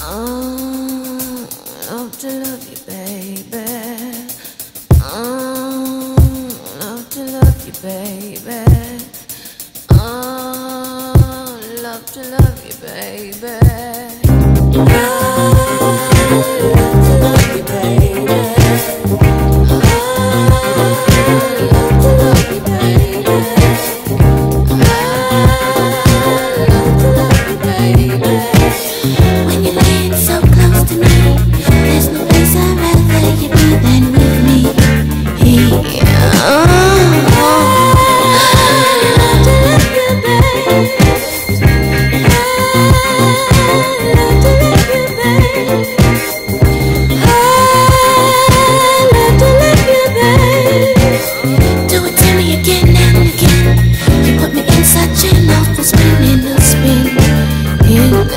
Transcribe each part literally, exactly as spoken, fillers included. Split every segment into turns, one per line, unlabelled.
Oh, love to love you, baby. Oh, love to love you, baby. Oh, love to love you, baby. Oh, love to love you, baby. Oh, love to love you, baby.
When you're laying so close to me, there's no place I'd rather you be than with me. Yeah. Oh, I love to love you, babe. I love to love you, babe. I love to love you, babe. Do it to me again and again. You put me in such an awful spin, in a spin. In a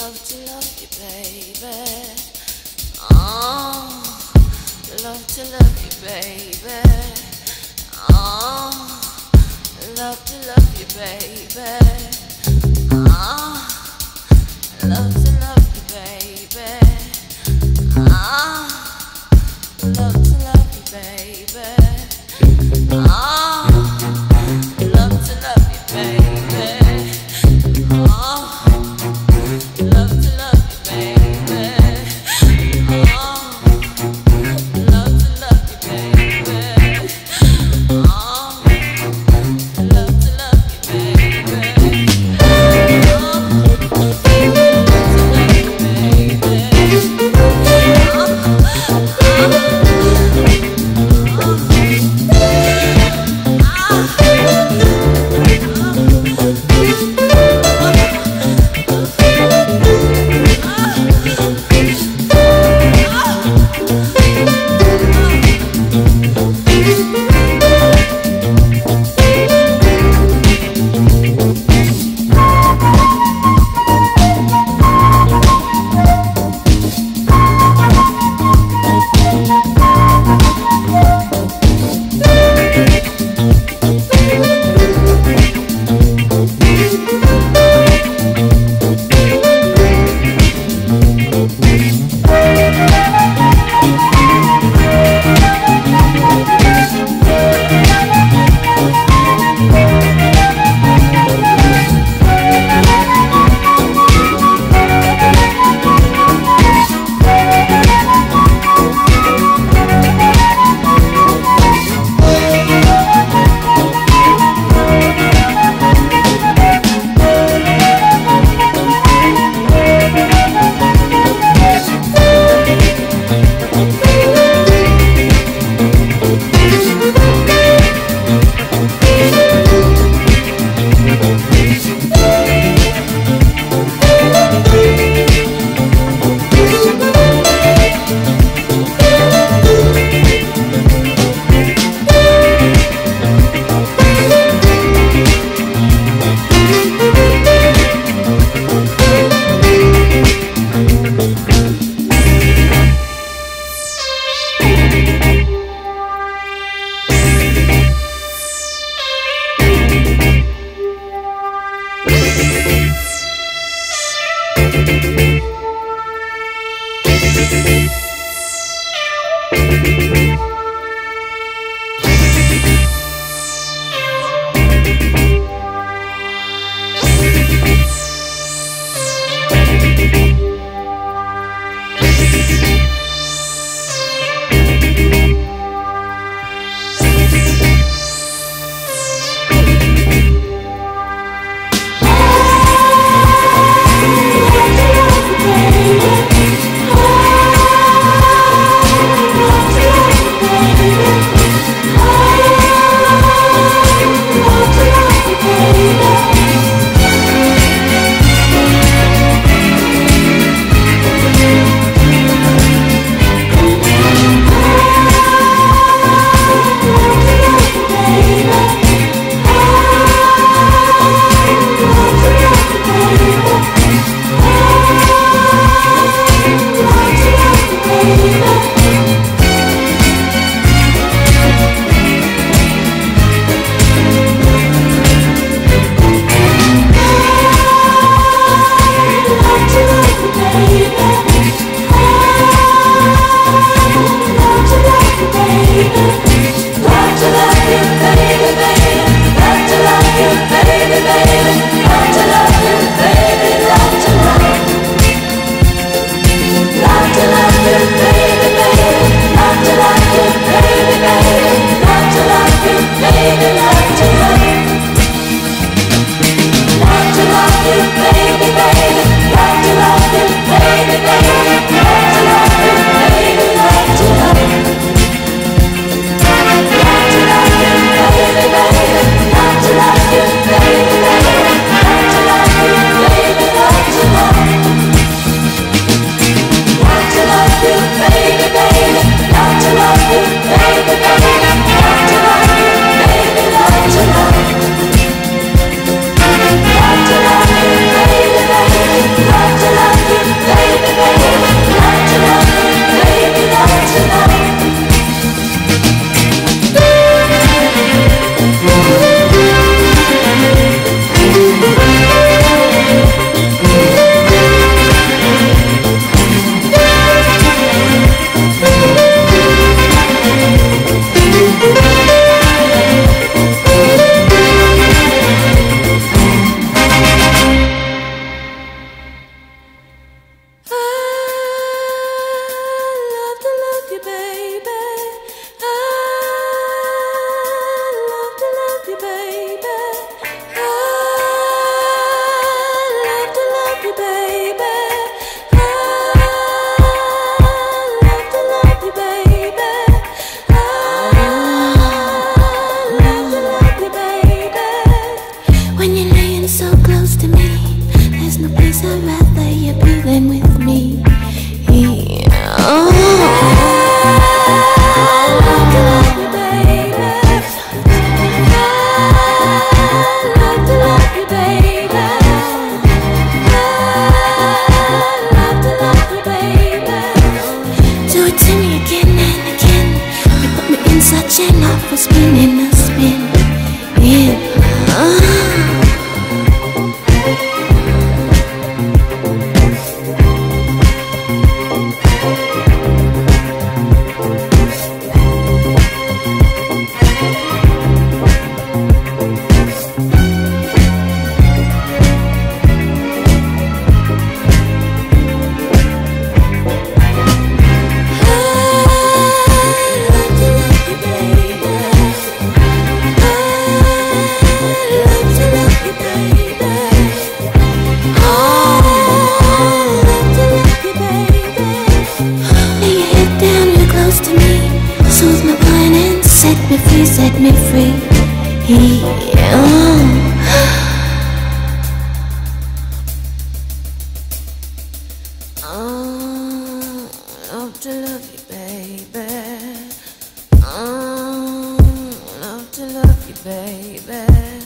love to love you, baby. Oh, love to love you, baby. Oh, love to love you, baby. Oh, love to love you, baby. Oh, love to love you, baby. Oh, love to love you, baby. Oh, love to love you, baby. Oh, love to love you, baby. Oh, love to love you, baby.
no place I'd rather you be than with me. Oh, love to love you, baby. Love to love you, baby. Love to love you, baby. Do it to me again and again. You put me in such an awful spin, in a spin. Yeah. Set me free, set me free. Oh.
Oh, love to love you, baby. Oh, love to love you, baby.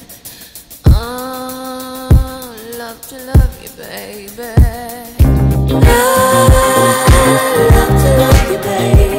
Oh, love to love you, baby.
Love, love to love you, baby.